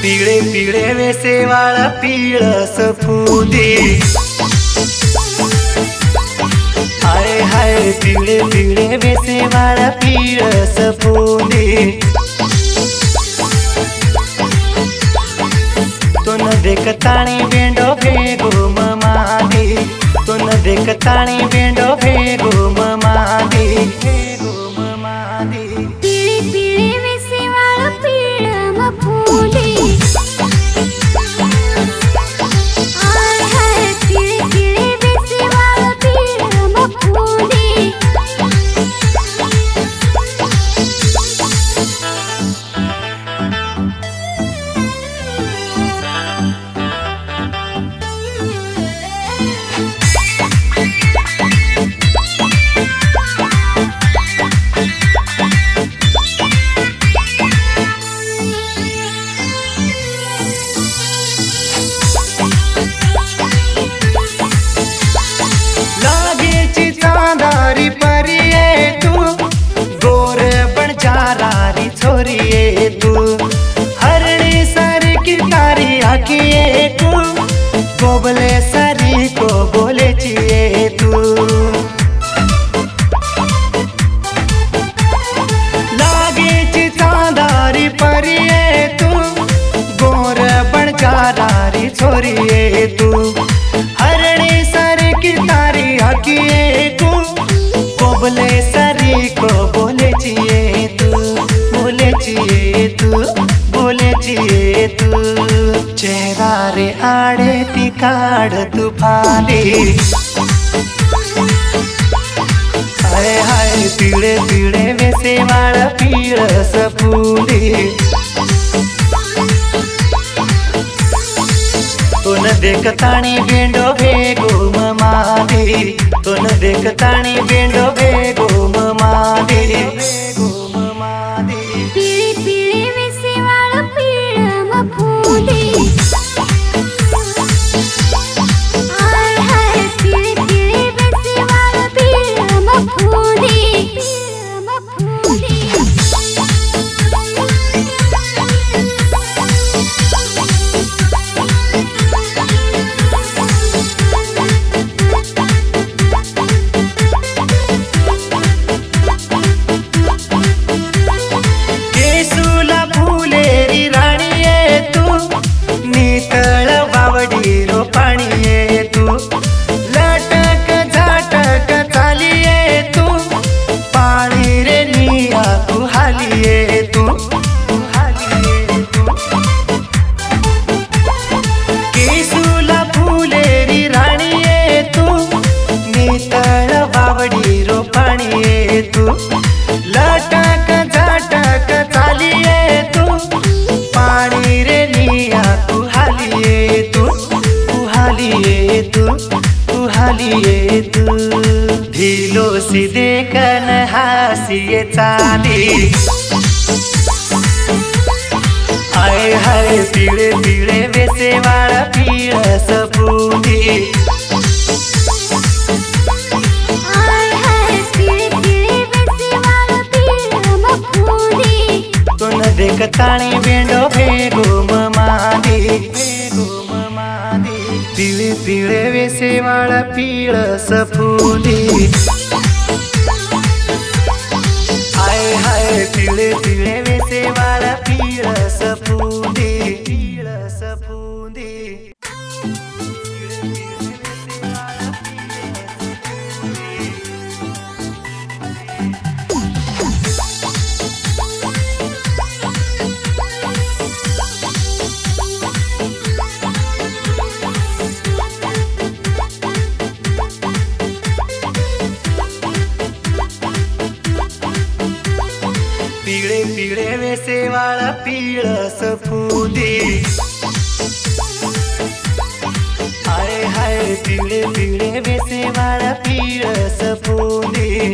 पीळे पीळे वेसे वाला पीळस फुदी। हाय हाय पीळे पीळे वेसे वाला पीळस फुदी। तो न देखताणी बेंडो भेगो ममादी। तो न देखताणी बेंडो भेगो ममादी। भेगो ममादी पीळे पीळे वेसे वाला पीळम फुदी। हाय हाय पीळे पीळे वेसे वाला पीळम फुदी। छोरिए तू हरणी सारी की तारी आखिए तू गोबले सारी को बोले चिए तू। लागे ची चांदारी परिए तू गोर बन चारारी छोरिए तू हरणी सारी की तारी आखिए तू गोबले सारी को बोले चिए तू। बोले चिए तू बोले चिए तू चेहरा रे आड़े ती काड़ तू फाली। हाय हाय पीळे पीळे वेसे वाला पीळस फुदी। तो न देखताणी बेंडो भेगो ममादी। तो न देखताणी बेंडो भेगो ममादी। पीळे पीळे वेसे वाला पीळम फुदी। हाय हाय पीळे पीळे वेसे वाला पीळम फुदी। पीळम फुदी लटक झटक चालिए तू पानी रे निया तू हालिए तू हालिए तू हालिए तू ढीलो सी देखन हासिए चाली। हाय हाय पीळे पीळे वेसे वाला पीळस फुदी। तो न देखताणी बेंडो भेगो ममादी। भेगो ममादी पीळे पीळे वेसे वाला पीळस फुदी। हाय हाय पीळे पीळे वेसे वाला पीळस फुदी। पीळस फुदी पीळे पीळे वेसे वाला पीळस फुदी। हाय हाय पीळे पीळे वेसे वाला पीळस फुदी।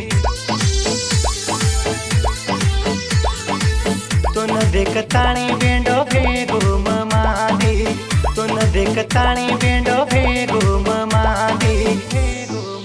तो न देखताणी बेंडो भेगो ममादी। तो न देखताणी बेंडो भेगो ममादी। भेगो